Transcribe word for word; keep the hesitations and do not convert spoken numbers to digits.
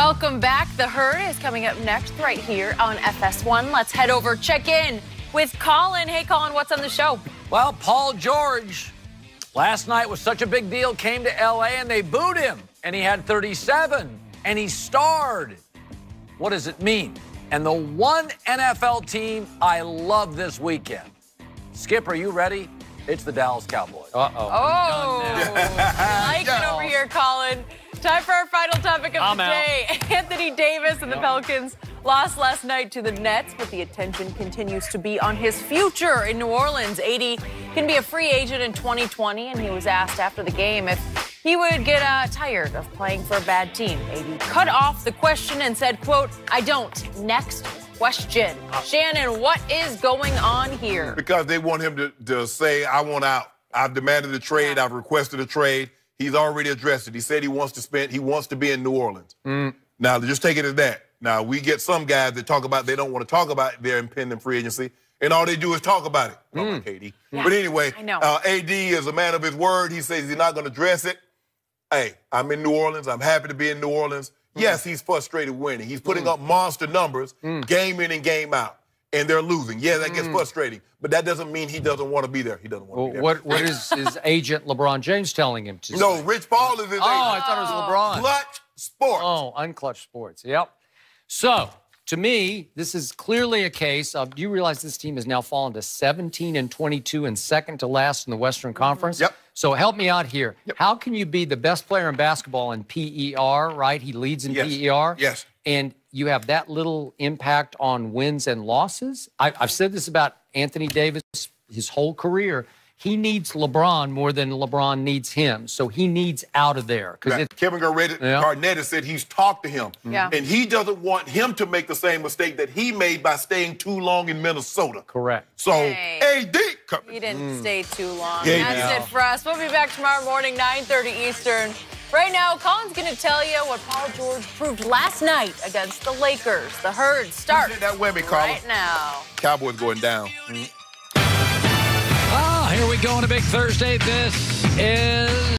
Welcome back. The Herd is coming up next right here on F S one. Let's head over, check in with Colin. Hey, Colin, what's on the show? Well, Paul George, last night was such a big deal, came to L A and they booed him, and he had thirty-seven, and he starred. What does it mean? And the one N F L team I love this weekend. Skip, are you ready? It's the Dallas Cowboys. Uh-oh. Oh, I like it over here, Colin. Time for our final topic of I'm the day. Anthony Davis and the Pelicans lost last night to the Nets, but the attention continues to be on his future in New Orleans. A D can be a free agent in twenty twenty, and he was asked after the game if he would get uh, tired of playing for a bad team. A D cut off the question and said, quote, "I don't. Next question." Shannon, what is going on here? Because they want him to, to say, I want out. I've demanded a trade. Yeah. I've requested a trade. He's already addressed it. He said he wants to spend, he wants to be in New Orleans. Mm. Now, just take it as that. Now, we get some guys that talk about, they don't want to talk about their impending free agency, and all they do is talk about it. Mm. Like A D. Yeah. But anyway, I know. Uh, A D is a man of his word. He says he's not going to address it. Hey, I'm in New Orleans. I'm happy to be in New Orleans. Mm. Yes, he's frustrated winning. He's putting mm. up monster numbers mm. game in and game out. And they're losing. Yeah, that gets mm. frustrating. But that doesn't mean he doesn't want to be there. He doesn't want well, to be there. What, what is his agent, LeBron James, telling him to No, say? Rich Paul is his oh, agent. Oh, I thought it was LeBron. Clutch Sports. Oh, Unclutch Sports. Yep. So, to me, this is clearly a case of, do you realize this team has now fallen to seventeen and twenty-two and second to last in the Western Conference? Yep. So help me out here. Yep. How can you be the best player in basketball in P E R, right? He leads in yes. P E R. Yes. And you have that little impact on wins and losses? I, I've said this about Anthony Davis his whole career. He needs LeBron more than LeBron needs him. So he needs out of there. Right. It, Kevin Garnett, yeah. Garnett has said he's talked to him. Yeah. And he doesn't want him to make the same mistake that he made by staying too long in Minnesota. Correct. So, hey. A D. He didn't mm. stay too long. Yeah, That's yeah. it for us. We'll be back tomorrow morning, nine thirty Eastern. Right now, Colin's going to tell you what Paul George proved last night against the Lakers. The Herd starts that whammy, Colin. right now. Cowboys going down. Mm. Ah, here we go on a big Thursday. This is